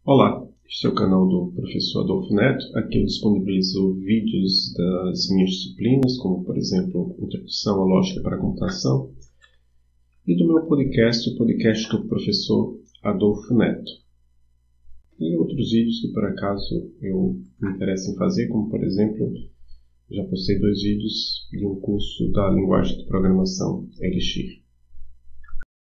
Olá, este é o canal do professor Adolfo Neto. Aqui eu disponibilizo vídeos das minhas disciplinas, como por exemplo, Introdução à Lógica para a Computação, e do meu podcast, o podcast do professor Adolfo Neto. E outros vídeos que por acaso eu me interesso em fazer, como por exemplo, já postei 2 vídeos de um curso da linguagem de programação Elixir.